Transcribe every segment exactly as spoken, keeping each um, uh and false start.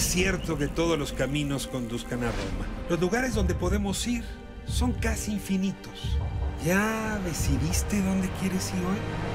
es cierto que todos los caminos conduzcan a Roma. Los lugares donde podemos ir son casi infinitos. ¿Ya decidiste dónde quieres ir hoy?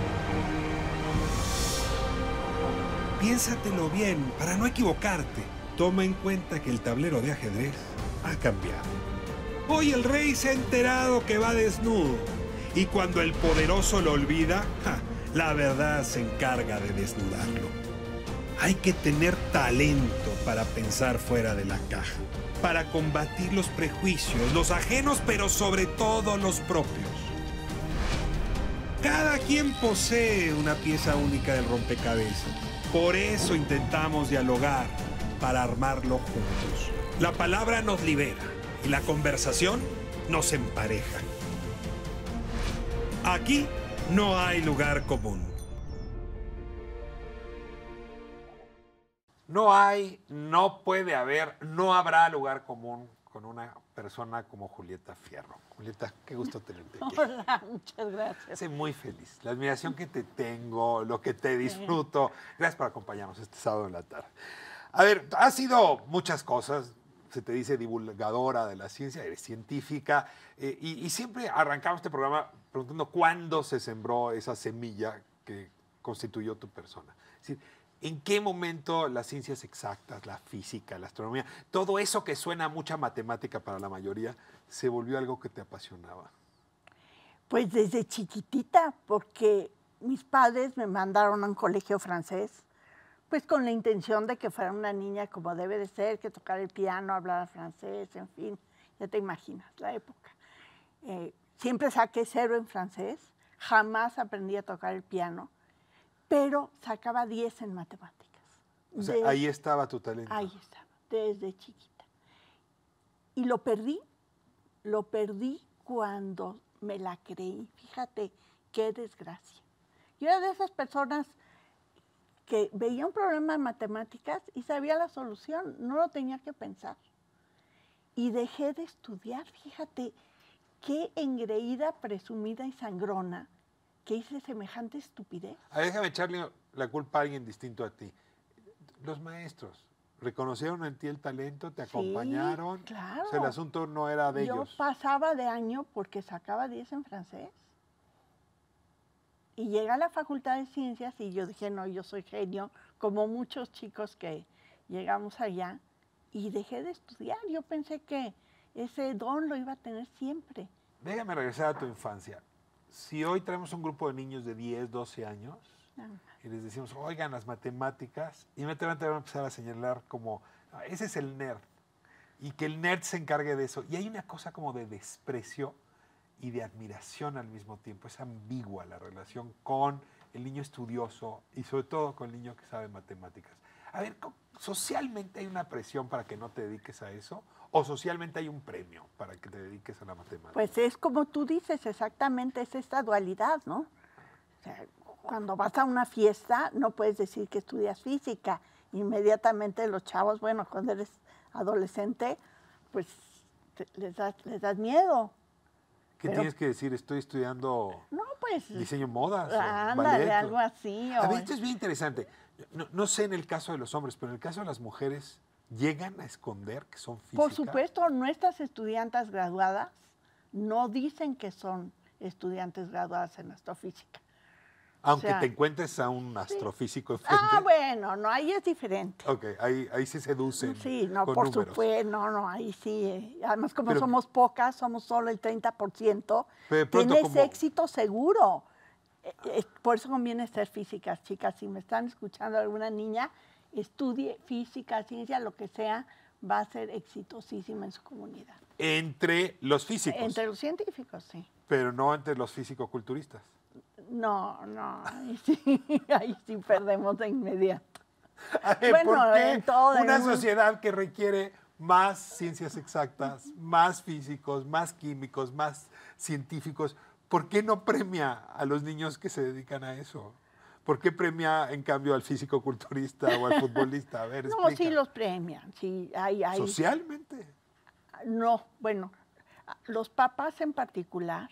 Piénsatelo bien para no equivocarte. Toma en cuenta que el tablero de ajedrez ha cambiado. Hoy el rey se ha enterado que va desnudo. Y cuando el poderoso lo olvida, ja, la verdad se encarga de desnudarlo. Hay que tener talento para pensar fuera de la caja, para combatir los prejuicios, los ajenos, pero sobre todo los propios. Cada quien posee una pieza única del rompecabezas. Por eso intentamos dialogar, para armarlo juntos. La palabra nos libera y la conversación nos empareja. Aquí no hay lugar común. No hay, no puede haber, no habrá lugar común con una persona como Julieta Fierro. Julieta, qué gusto tenerte aquí. Hola, muchas gracias. Estoy muy feliz. La admiración que te tengo, lo que te disfruto. Gracias por acompañarnos este sábado en la tarde. A ver, has sido muchas cosas. Se te dice divulgadora de la ciencia, eres científica. Eh, y, y siempre arrancamos este programa preguntando cuándo se sembró esa semilla que constituyó tu persona. Es decir, ¿en qué momento las ciencias exactas, la física, la astronomía, todo eso que suena a mucha matemática para la mayoría, se volvió algo que te apasionaba? Pues desde chiquitita, porque mis padres me mandaron a un colegio francés, pues con la intención de que fuera una niña como debe de ser, que tocara el piano, hablara francés, en fin, ya te imaginas la época. Eh, siempre saqué cero en francés, jamás aprendí a tocar el piano, pero sacaba diez en matemáticas. O sea, De, ahí estaba tu talento. Ahí estaba, desde chiquita. Y lo perdí, lo perdí cuando me la creí. Fíjate qué desgracia. Yo era de esas personas que veía un problema en matemáticas y sabía la solución, no lo tenía que pensar. Y dejé de estudiar, fíjate, qué engreída, presumida y sangrona que hice semejante estupidez. A ver, déjame echarle la culpa a alguien distinto a ti. Los maestros reconocieron en ti el talento, te acompañaron. Sí, claro. O sea, el asunto no era de Yo ellos. Yo pasaba de año porque sacaba diez en francés. Y llegué a la Facultad de Ciencias y yo dije, no, yo soy genio, como muchos chicos que llegamos allá, y dejé de estudiar. Yo pensé que ese don lo iba a tener siempre. Déjame regresar a tu infancia. Si hoy traemos un grupo de niños de diez, doce años ah. y les decimos, oigan, las matemáticas, inmediatamente van a empezar a señalar como, ah, ese es el nerd, y que el nerd se encargue de eso. Y hay una cosa como de desprecio y de admiración al mismo tiempo. Es ambigua la relación con el niño estudioso y sobre todo con el niño que sabe matemáticas. A ver, ¿socialmente hay una presión para que no te dediques a eso? ¿O socialmente hay un premio para que te dediques a la matemática? Pues es como tú dices, exactamente, es esta dualidad, ¿no? O sea, cuando vas a una fiesta no puedes decir que estudias física. Inmediatamente los chavos, bueno, cuando eres adolescente, pues te, les, das, les das miedo. ¿Qué Pero, tienes que decir? Estoy estudiando no, pues, diseño modas. Ándale, algo así. A o... ver, esto es bien interesante. No, no sé en el caso de los hombres, pero en el caso de las mujeres, ¿llegan a esconder que son físicas? Por supuesto, nuestras estudiantes graduadas no dicen que son estudiantes graduadas en astrofísica. Aunque o sea, te encuentres a un astrofísico enfrente. Ah, bueno, no, ahí es diferente. Ok, ahí, ahí se seducen. Sí, no, con por números. supuesto, no, no, ahí sí. Eh. Además, como Pero, somos pocas, somos solo el treinta por ciento, pero pronto tienes como... éxito seguro. Eh, eh, por eso conviene ser físicas, chicas. Si me están escuchando alguna niña, estudie física, ciencia, lo que sea, va a ser exitosísima en su comunidad. Entre los físicos. Entre los científicos, sí. Pero no entre los físico-culturistas. No, no, ahí sí, ahí sí perdemos de inmediato. Ver, bueno, ¿por qué en todo una el mundo. sociedad que requiere más ciencias exactas, más físicos, más químicos, más científicos, ¿por qué no premia a los niños que se dedican a eso? ¿Por qué premia, en cambio, al físico-culturista o al futbolista? A ver, no, explica. sí los premian. Sí, hay, hay... ¿Socialmente? No, bueno, los papás en particular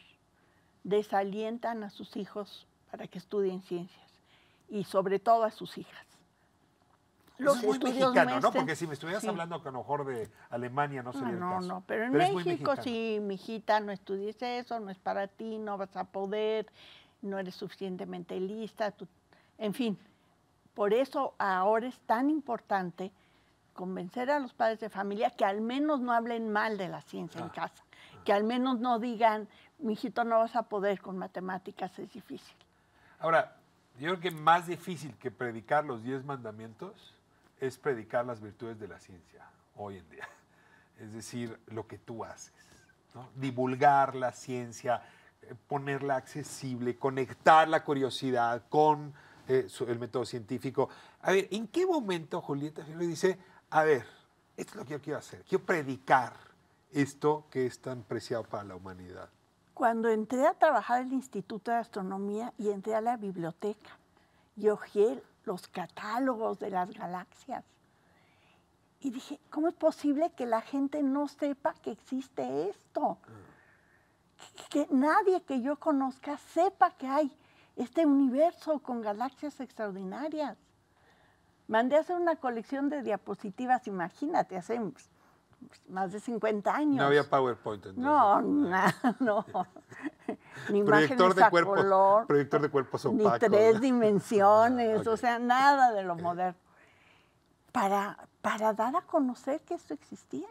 desalientan a sus hijos para que estudien ciencias y sobre todo a sus hijas. Los Eso es muy estudios mexicano, ¿no? muestran- Porque si me estuvieras sí. hablando que a lo mejor de Alemania no sería No, el no, caso. no, pero en es muy México mexicano. sí, mijita, no estudies eso, no es para ti, no vas a poder, no eres suficientemente lista, tú- en fin. Por eso ahora es tan importante convencer a los padres de familia que al menos no hablen mal de la ciencia en Ah, casa, que al menos no digan, mijito, no vas a poder con matemáticas, es difícil. Ahora, yo creo que más difícil que predicar los diez mandamientos es predicar las virtudes de la ciencia hoy en día. Es decir, lo que tú haces, ¿no? Divulgar la ciencia, eh, ponerla accesible, conectar la curiosidad con eh, su- el método científico. A ver, ¿en qué momento Julieta Fierro dice, a ver, esto es lo que yo quiero hacer, quiero predicar esto que es tan preciado para la humanidad? Cuando entré a trabajar en el Instituto de Astronomía y entré a la biblioteca y hojeé los catálogos de las galaxias, y dije, ¿cómo es posible que la gente no sepa que existe esto? Que, que nadie que yo conozca sepa que hay este universo con galaxias extraordinarias. Mandé a hacer una colección de diapositivas, imagínate, hace más de cincuenta años. No había PowerPoint entonces. No, nada, no. Ni Proyector imágenes de a cuerpos, color, proyector de cuerpos ni opacos. tres dimensiones, Ah, o ok. sea, nada de lo moderno. Para, para dar a conocer que esto existía.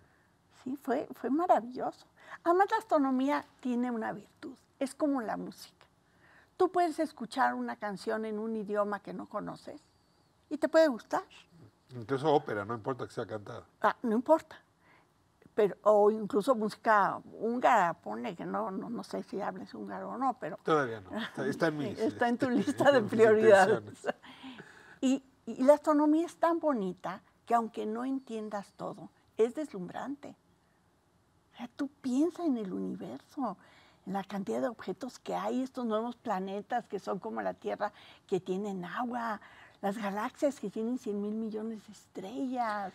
Sí, fue, fue maravilloso. Además, la astronomía tiene una virtud, es como la música. Tú puedes escuchar una canción en un idioma que no conoces y te puede gustar. Incluso ópera, no importa que sea cantada. Ah, no importa. Pero, o incluso música húngara, pone que no, no, no sé si hables húngaro o no, pero Todavía no. Está, está en mis, está en tu este, lista de mis prioridades. intenciones. Y, y la astronomía es tan bonita que aunque no entiendas todo, es deslumbrante. O sea, tú piensas en el universo, en la cantidad de objetos que hay, estos nuevos planetas que son como la Tierra, que tienen agua, las galaxias que tienen cien mil millones de estrellas.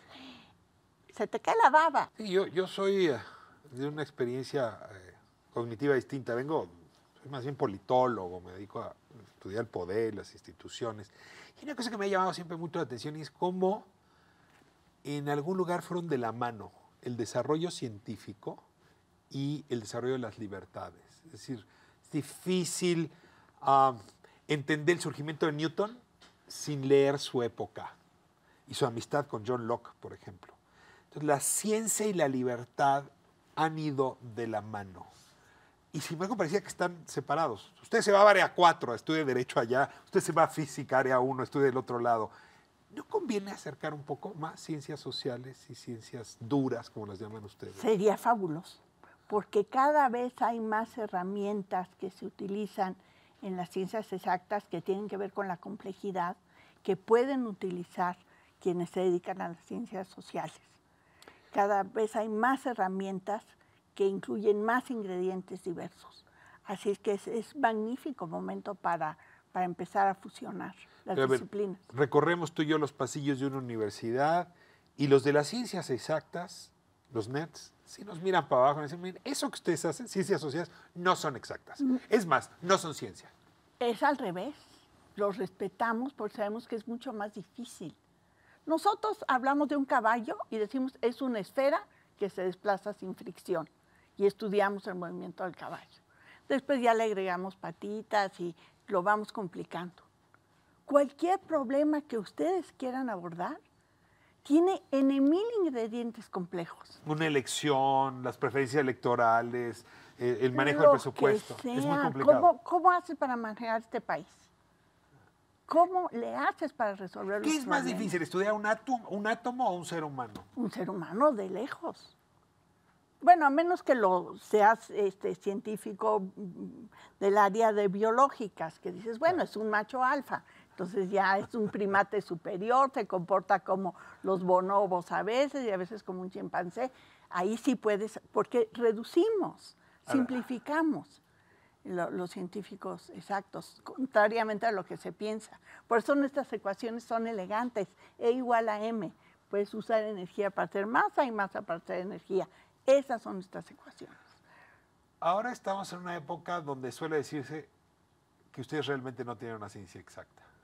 Se te cae la baba. Sí, yo, yo soy eh, de una experiencia eh, cognitiva distinta. Vengo, soy más bien politólogo, me dedico a estudiar el poder, las instituciones. Y una cosa que me ha llamado siempre mucho la atención es cómo en algún lugar fueron de la mano el desarrollo científico y el desarrollo de las libertades. Es decir, es difícil uh, entender el surgimiento de Newton sin leer su época y su amistad con John Locke, por ejemplo. Entonces, la ciencia y la libertad han ido de la mano. Y sin embargo parecía que están separados. Usted se va a área cuatro, estudie Derecho allá, usted se va a Física, área uno, estudie del otro lado. ¿No conviene acercar un poco más ciencias sociales y ciencias duras, como las llaman ustedes? Sería fabuloso, porque cada vez hay más herramientas que se utilizan en las ciencias exactas que tienen que ver con la complejidad, que pueden utilizar quienes se dedican a las ciencias sociales. Cada vez hay más herramientas que incluyen más ingredientes diversos. Así es que es, es magnífico momento para, para empezar a fusionar las Pero a ver, disciplinas. recorremos tú y yo los pasillos de una universidad y los de las ciencias exactas, los nerds, si nos miran para abajo y dicen, miren, eso que ustedes hacen, ciencias sociales, no son exactas. Es más, no son ciencia. Es al revés. Los respetamos porque sabemos que es mucho más difícil. Nosotros hablamos de un caballo y decimos es una esfera que se desplaza sin fricción y estudiamos el movimiento del caballo. Después ya le agregamos patitas y lo vamos complicando. Cualquier problema que ustedes quieran abordar tiene ene mil ingredientes complejos. Una elección, las preferencias electorales, eh, el manejo Lo del presupuesto. que Es muy sea. complicado. ¿Cómo, ¿Cómo haces para manejar este país? ¿Cómo le haces para resolver los ¿Qué es más problemas? difícil, estudiar un átomo, un átomo o un ser humano? Un ser humano de lejos. Bueno, a menos que lo seas este, científico mm, del área de biológicas, que dices, bueno, es un macho alfa, entonces ya es un primate superior, se comporta como los bonobos a veces y a veces como un chimpancé. Ahí sí puedes, porque reducimos, A ver. simplificamos lo- los científicos exactos, contrariamente a lo que se piensa. Por eso nuestras ecuaciones son elegantes, E igual a M. Puedes usar energía para hacer masa y masa para hacer energía. Esas son nuestras ecuaciones. Ahora estamos en una época donde suele decirse que ustedes realmente no tienen una ciencia exacta.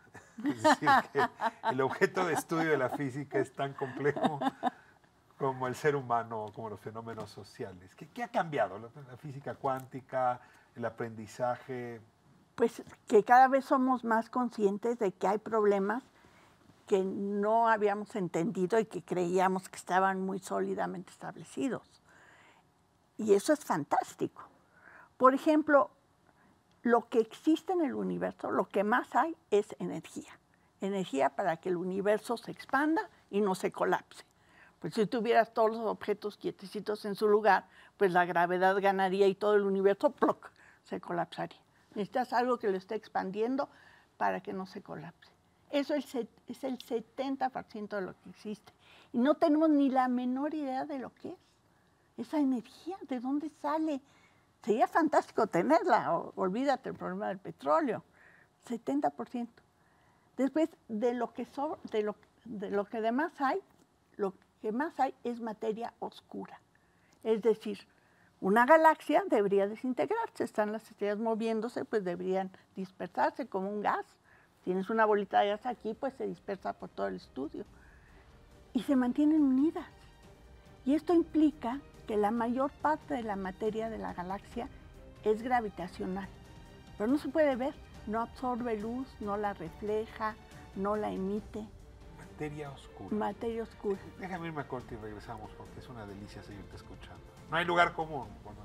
Es decir, que el objeto de estudio de la física es tan complejo como el ser humano, como los fenómenos sociales. ¿Qué, qué ha cambiado? La, la física cuántica, el aprendizaje. Pues que cada vez somos más conscientes de que hay problemas que no habíamos entendido y que creíamos que estaban muy sólidamente establecidos. Y eso es fantástico. Por ejemplo, lo que existe en el universo, lo que más hay es energía. Energía para que el universo se expanda y no se colapse. Pues si tuvieras todos los objetos quietecitos en su lugar, pues la gravedad ganaría y todo el universo ¡ploc!, se colapsaría. Necesitas algo que lo esté expandiendo para que no se colapse. Eso es el setenta por ciento de lo que existe. Y no tenemos ni la menor idea de lo que es. Esa energía, ¿de dónde sale? Sería fantástico tenerla, o, olvídate el problema del petróleo, setenta por ciento. Después, de lo que, so, de lo, de lo que demás hay, lo que más hay es materia oscura. Es decir, una galaxia debería desintegrarse, están las estrellas moviéndose, pues deberían dispersarse como un gas. Tienes una bolita de gas aquí, pues se dispersa por todo el estudio. Y se mantienen unidas. Y esto implica que la mayor parte de la materia de la galaxia es gravitacional. Pero no se puede ver, no absorbe luz, no la refleja, no la emite. Materia oscura. Materia oscura. Déjame irme a corte y regresamos porque es una delicia seguirte escuchando. No hay lugar común. Bueno,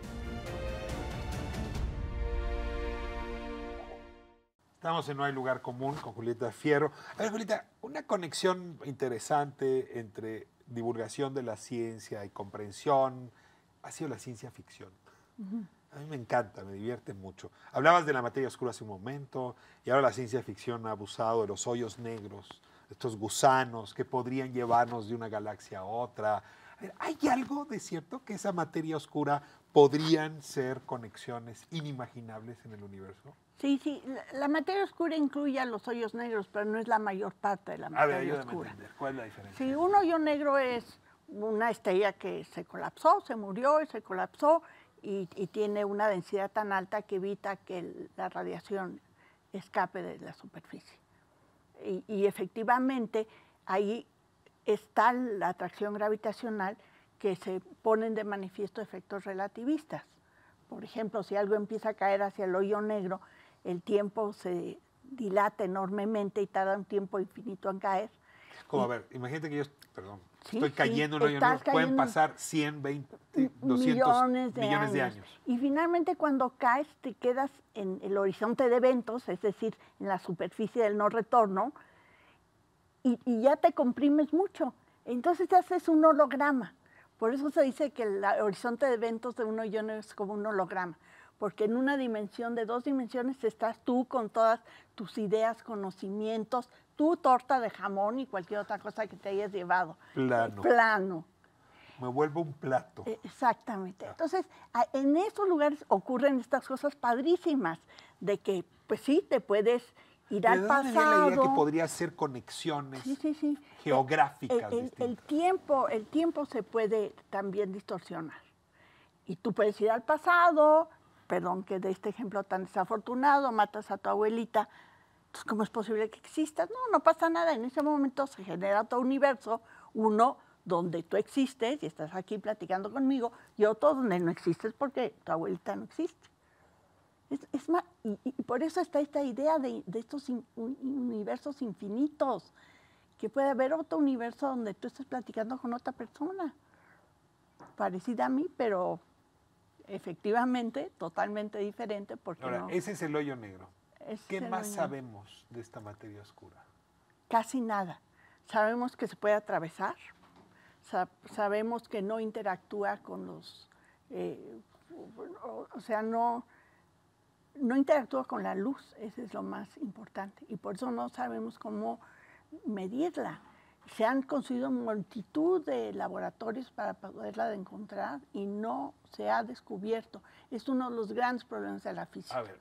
estamos en No hay lugar común con Julieta Fierro. A ver, Julieta, una conexión interesante entre divulgación de la ciencia y comprensión ha sido la ciencia ficción. Uh-huh. A mí me encanta, me divierte mucho. Hablabas de la materia oscura hace un momento y ahora la ciencia ficción ha abusado de los hoyos negros, estos gusanos que podrían llevarnos de una galaxia a otra. ¿Hay algo de cierto que esa materia oscura podrían ser conexiones inimaginables en el universo? Sí, sí. La, la materia oscura incluye a los hoyos negros, pero no es la mayor parte de la materia a ver, oscura. Entender. ¿Cuál es la diferencia? Sí, un hoyo negro es una estrella que se colapsó, se murió y se colapsó y, y tiene una densidad tan alta que evita que el, la radiación escape de la superficie. Y, y efectivamente ahí está la atracción gravitacional, que se ponen de manifiesto efectos relativistas. Por ejemplo, si algo empieza a caer hacia el hoyo negro, el tiempo se dilata enormemente y tarda un tiempo infinito en caer. Como, y, a ver, imagínate que yo, perdón, sí, estoy cayendo sí, en un hoyo negro, pueden cayendo, pasar cien, veinte, doscientos millones, de, millones años. de años. Y finalmente cuando caes te quedas en el horizonte de eventos, es decir, en la superficie del no retorno, y, y ya te comprimes mucho. Entonces te haces un holograma. Por eso se dice que el horizonte de eventos de un hoyo negro es como un holograma, porque en una dimensión de dos dimensiones estás tú con todas tus ideas, conocimientos, tu torta de jamón y cualquier otra cosa que te hayas llevado. Plano. Plano. Me vuelvo un plato. Exactamente. Entonces, en esos lugares ocurren estas cosas padrísimas, de que, pues sí, te puedes ir al pasado. La idea que podría ser conexiones sí, sí, sí. geográficas. El, el, el, tiempo, el tiempo se puede también distorsionar. Y tú puedes ir al pasado, perdón que de este ejemplo tan desafortunado, matas a tu abuelita, entonces, ¿cómo es posible que existas? No, no pasa nada. En ese momento se genera otro universo, uno donde tú existes y estás aquí platicando conmigo, y otro donde no existes porque tu abuelita no existe. Es, es más, y, y por eso está esta idea de, de estos in, un, universos infinitos, que puede haber otro universo donde tú estés platicando con otra persona, parecida a mí, pero efectivamente totalmente diferente. Porque Ahora, no, ese es el hoyo negro. ¿Qué más hoyo. sabemos de esta materia oscura? Casi nada. Sabemos que se puede atravesar, sab sabemos que no interactúa con los, eh, o, o sea, no, no interactúa con la luz, eso es lo más importante, y por eso no sabemos cómo medirla. Se han construido multitud de laboratorios para poderla encontrar y no se ha descubierto. Es uno de los grandes problemas de la física. A ver,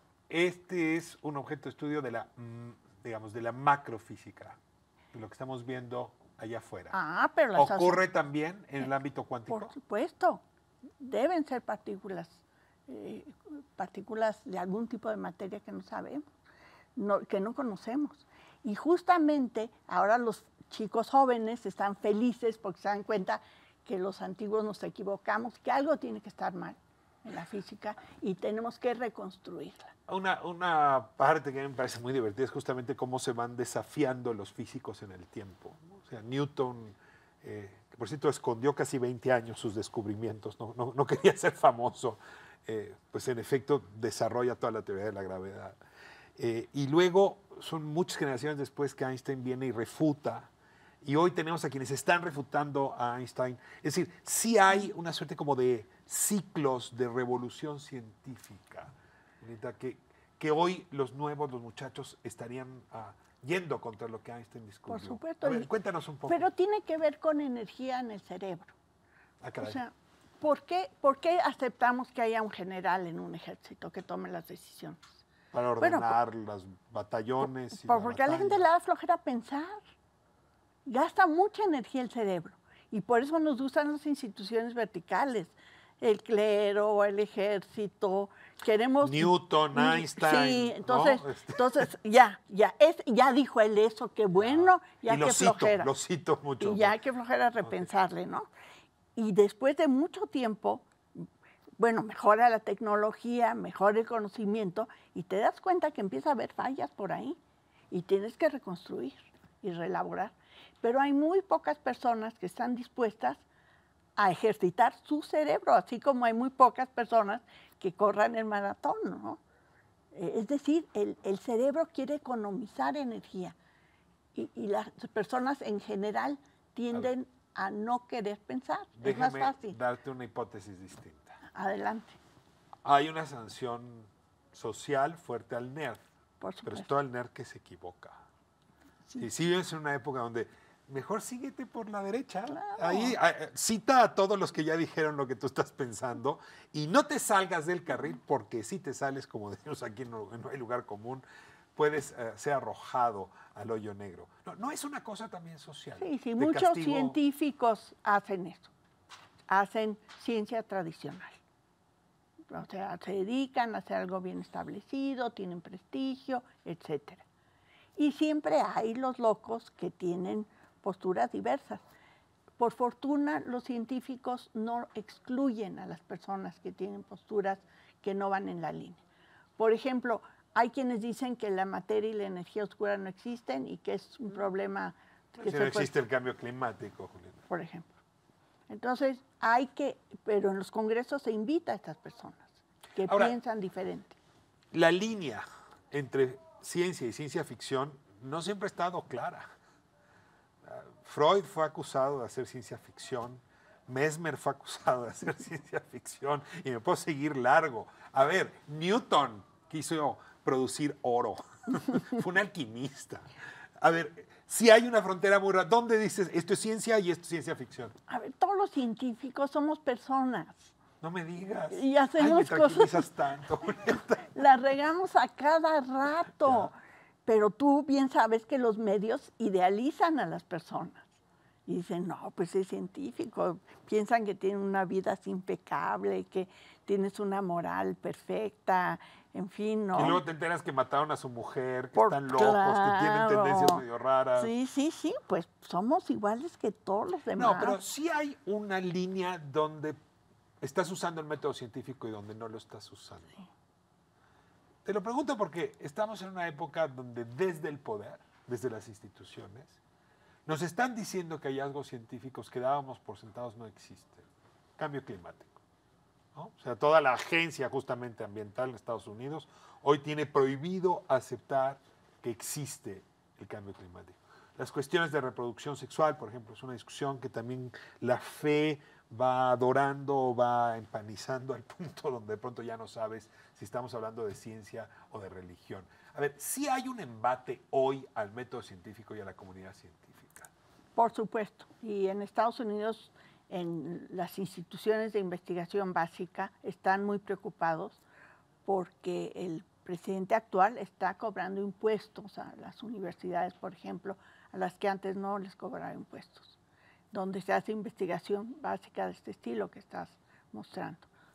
este es un objeto de estudio de la, digamos, de la macrofísica, de lo que estamos viendo allá afuera. Ah, pero las ¿Ocurre también en el ámbito cuántico? Por supuesto. Deben ser partículas, eh, partículas de algún tipo de materia que no sabemos. no, que no conocemos. Y justamente ahora los chicos jóvenes están felices porque se dan cuenta que los antiguos nos equivocamos, que algo tiene que estar mal en la física y tenemos que reconstruirla. Una, una parte que me parece muy divertida es justamente cómo se van desafiando los físicos en el tiempo. O sea, Newton, eh, que por cierto escondió casi veinte años sus descubrimientos, no, no, no quería ser famoso, eh, pues en efecto desarrolla toda la teoría de la gravedad. Eh, y luego son muchas generaciones después que Einstein viene y refuta. Y hoy tenemos a quienes están refutando a Einstein. Es decir, sí hay una suerte como de ciclos de revolución científica, que, que hoy los nuevos, los muchachos, estarían uh, yendo contra lo que Einstein descubrió. Por supuesto. A ver, cuéntanos un poco. Pero tiene que ver con energía en el cerebro. Ah, caray. O sea, ¿por qué, ¿por qué aceptamos que haya un general en un ejército que tome las decisiones? Para ordenar Bueno, los batallones. por, y por, la porque a la gente batalla. le da flojera pensar. Gasta mucha energía el cerebro. Y por eso nos gustan las instituciones verticales. El clero, el ejército, queremos... Newton, Einstein. Sí, entonces, ¿no? Este. entonces ya, ya, es, ya dijo él eso, qué bueno, ya y que lo cito, flojera. lo cito mucho. Y ya que flojera repensarle, ¿no? Y después de mucho tiempo, bueno, mejora la tecnología, mejora el conocimiento, y te das cuenta que empieza a haber fallas por ahí, y tienes que reconstruir y reelaborar. Pero hay muy pocas personas que están dispuestas a ejercitar su cerebro, así como hay muy pocas personas que corran el maratón, ¿no? Eh, es decir, el, el cerebro quiere economizar energía y, y las personas en general tienden a, a no querer pensar. Déjame es más fácil. darte una hipótesis distinta. Adelante. Hay una sanción social fuerte al nerd, Por pero supuesto. es todo el nerd que se equivoca. Sí. Y si vives en una época donde mejor síguete por la derecha. Claro. Ahí eh, cita a todos los que ya dijeron lo que tú estás pensando y no te salgas del carril porque si te sales, como decimos aquí, no, no hay lugar común, puedes eh, ser arrojado al hoyo negro. No, no es una cosa también social. Sí, sí, de muchos castigo. científicos hacen eso. Hacen ciencia tradicional. O sea, se dedican a hacer algo bien establecido, tienen prestigio, etcétera. Y siempre hay los locos que tienen posturas diversas. Por fortuna, los científicos no excluyen a las personas que tienen posturas que no van en la línea. Por ejemplo, hay quienes dicen que la materia y la energía oscura no existen y que es un problema que Si se no puede- existe el cambio climático, Juliana. por ejemplo. Entonces, hay que, pero en los congresos se invita a estas personas que Ahora, piensan diferente. La línea entre ciencia y ciencia ficción no siempre ha estado clara. Freud fue acusado de hacer ciencia ficción, Mesmer fue acusado de hacer ciencia ficción, y me puedo seguir largo. A ver, Newton quiso producir oro, fue un alquimista. A ver, si hay una frontera muy rara, ¿dónde dices esto es ciencia y esto es ciencia ficción? A ver, todos los científicos somos personas. No me digas. Y hacemos Ay, me tranquilizas cosas- tanto, Julieta. La regamos a cada rato. Pero tú bien sabes que los medios idealizan a las personas. Y dicen, no, pues es científico. Piensan que tienen una vida así impecable, que tienes una moral perfecta, en fin, ¿no? Y luego te enteras que mataron a su mujer, que Por- están locos, que tienen claro. tendencias medio raras. Sí, sí, sí, pues somos iguales que todos los demás. No, pero sí hay una línea donde estás usando el método científico y donde no lo estás usando. Te lo pregunto porque estamos en una época donde desde el poder, desde las instituciones, nos están diciendo que hallazgos científicos que dábamos por sentados no existen. Cambio climático, ¿no? O sea, toda la agencia justamente ambiental en Estados Unidos hoy tiene prohibido aceptar que existe el cambio climático. Las cuestiones de reproducción sexual, por ejemplo, es una discusión que también la fe va adorando, va empanizando al punto donde de pronto ya no sabes si estamos hablando de ciencia o de religión. A ver, sí hay un embate hoy al método científico y a la comunidad científica. Por supuesto. Y en Estados Unidos, en las instituciones de investigación básica, están muy preocupados porque el presidente actual está cobrando impuestos a las universidades, por ejemplo, a las que antes no les cobraba impuestos, donde se hace investigación básica de este estilo que estás mostrando.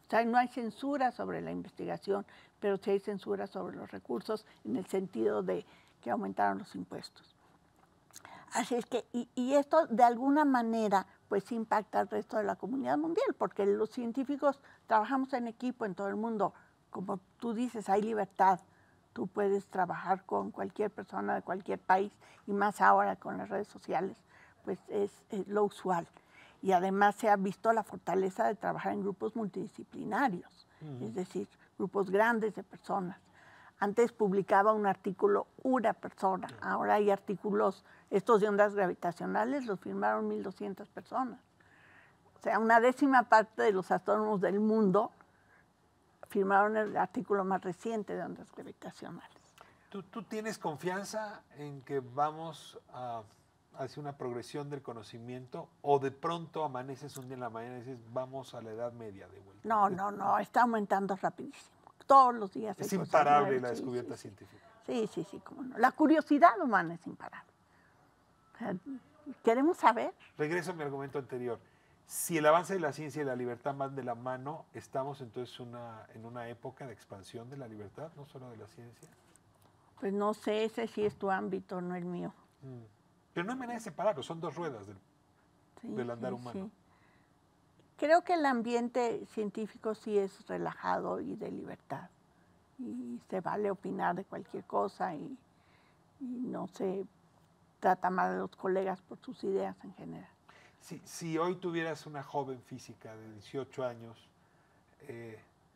O sea, no hay censura sobre la investigación, pero sí hay censura sobre los recursos en el sentido de que aumentaron los impuestos. Así es que, y, y esto de alguna manera pues impacta al resto de la comunidad mundial, porque los científicos trabajamos en equipo en todo el mundo. Como tú dices, hay libertad. Tú puedes trabajar con cualquier persona de cualquier país, y más ahora con las redes sociales, pues es, es lo usual. Y además se ha visto la fortaleza de trabajar en grupos multidisciplinarios, uh-huh. es decir, grupos grandes de personas. Antes publicaba un artículo una persona, ahora hay artículos, estos de ondas gravitacionales los firmaron mil doscientas personas. O sea, una décima parte de los astrónomos del mundo firmaron el artículo más reciente de ondas gravitacionales. ¿Tú, tú tienes confianza en que vamos a, hacia una progresión del conocimiento o de pronto amaneces un día en la mañana y dices vamos a la Edad Media de vuelta? No, no, no, está aumentando rapidísimo. Todos los días. Es imparable la descubierta sí, sí, científica. Sí, sí, sí, cómo no. La curiosidad humana es imparable. O sea, queremos saber. Regreso a mi argumento anterior. Si el avance de la ciencia y la libertad van de la mano, ¿estamos entonces una, en una época de expansión de la libertad, no solo de la ciencia? Pues no sé, ese sí es tu ámbito, no el mío. Mm. Pero no hay manera de separarlo, son dos ruedas del, sí, del andar sí, humano. Sí. Creo que el ambiente científico sí es relajado y de libertad. Y se vale opinar de cualquier cosa y, y no se trata mal a los colegas por sus ideas en general. Si, si hoy tuvieras una joven física de dieciocho años, eh,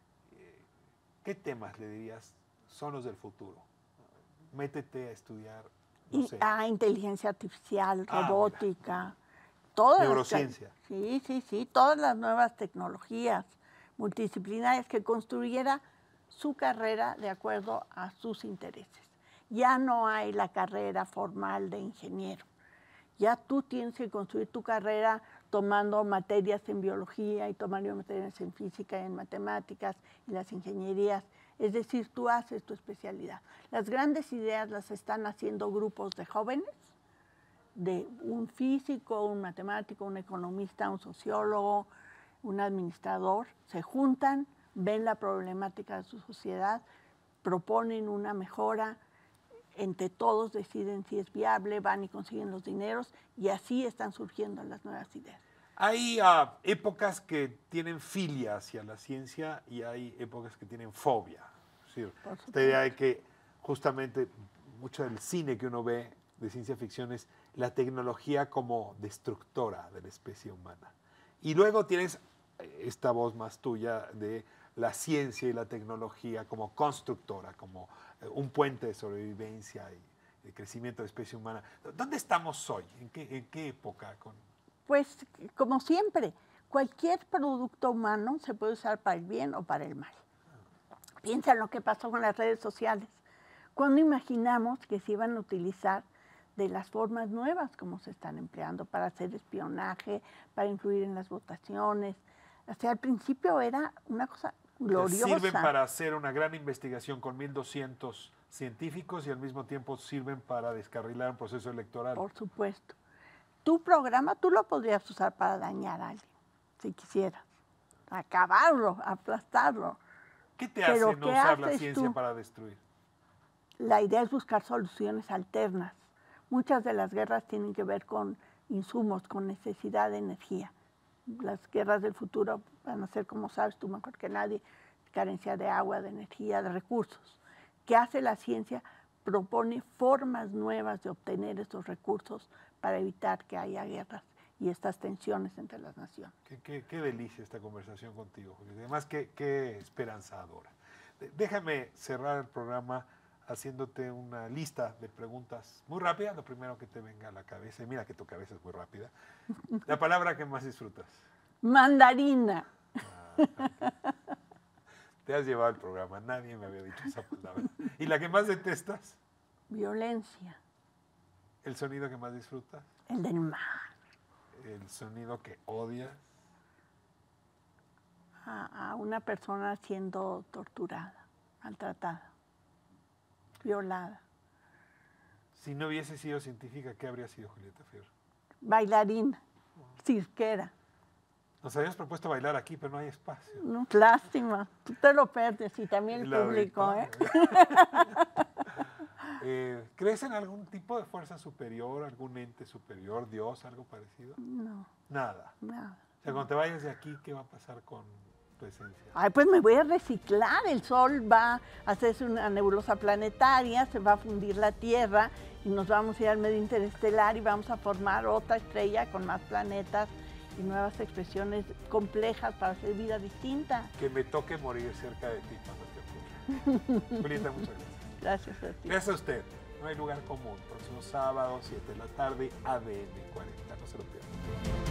¿qué temas le dirías son los del futuro? Métete a estudiar, no y, sé. Ah, inteligencia artificial, Ah, robótica. Todas Neurociencia. Las, sí, sí, sí, todas las nuevas tecnologías multidisciplinarias que construyera su carrera de acuerdo a sus intereses. Ya no hay la carrera formal de ingeniero. Ya tú tienes que construir tu carrera tomando materias en biología y tomando materias en física y en matemáticas y las ingenierías. Es decir, tú haces tu especialidad. Las grandes ideas las están haciendo grupos de jóvenes, de un físico, un matemático, un economista, un sociólogo, un administrador, se juntan, ven la problemática de su sociedad, proponen una mejora, entre todos deciden si es viable, van y consiguen los dineros y así están surgiendo las nuevas ideas. Hay uh, épocas que tienen filia hacia la ciencia y hay épocas que tienen fobia. Es decir, esta idea de que justamente mucho del cine que uno ve de ciencia ficción es la tecnología como destructora de la especie humana. Y luego tienes esta voz más tuya de la ciencia y la tecnología como constructora, como un puente de sobrevivencia y de crecimiento de la especie humana. ¿Dónde estamos hoy? ¿En qué, en qué época? Con... Pues, como siempre, cualquier producto humano se puede usar para el bien o para el mal. Piensa en lo que pasó con las redes sociales. ¿Cuándo imaginamos que se iban a utilizar de las formas nuevas como se están empleando para hacer espionaje, para influir en las votaciones? O sea, al principio era una cosa gloriosa. Sirven para hacer una gran investigación con mil doscientos científicos y al mismo tiempo sirven para descarrilar un proceso electoral. Por supuesto. Tu programa tú lo podrías usar para dañar a alguien, si quisieras. Acabarlo, aplastarlo. ¿Qué te Pero hace no ¿qué usar la haces ciencia tú? para destruir? La idea es buscar soluciones alternas. Muchas de las guerras tienen que ver con insumos, con necesidad de energía. Las guerras del futuro van a ser, como sabes tú mejor que nadie, carencia de agua, de energía, de recursos. ¿Qué hace la ciencia? Propone formas nuevas de obtener esos recursos para evitar que haya guerras y estas tensiones entre las naciones. Qué, qué, qué delicia esta conversación contigo, Julio. Además, qué, qué esperanzadora. Déjame cerrar el programa haciéndote una lista de preguntas muy rápida, lo primero que te venga a la cabeza, y mira que tu cabeza es muy rápida. La palabra que más disfrutas. Mandarina. Ah, te has llevado el programa, nadie me había dicho esa palabra. ¿Y la que más detestas? Violencia. ¿El sonido que más disfrutas? El del mar. ¿El sonido que odias? A, a una persona siendo torturada, maltratada, violada. Si no hubiese sido científica, ¿qué habría sido Julieta Fierro? Bailarina, cirquera. Nos habíamos propuesto bailar aquí, pero no hay espacio. No, lástima. Tú te lo pierdes y también el La público, ¿eh? eh, ¿Crees en algún tipo de fuerza superior, algún ente superior, Dios, algo parecido? No, Nada. nada. O sea, cuando te vayas de aquí, ¿qué va a pasar con tu esencia? Ay, pues me voy a reciclar. El Sol va a hacerse una nebulosa planetaria, se va a fundir la Tierra y nos vamos a ir al medio interestelar y vamos a formar otra estrella con más planetas y nuevas expresiones complejas para hacer vida distinta. Que me toque morir cerca de ti cuando te ocurra. Julieta, muchas gracias. Gracias a ti. Gracias a usted. No hay lugar común. Próximo sábado, siete de la tarde, A D N cuarenta. No se lo pierdan.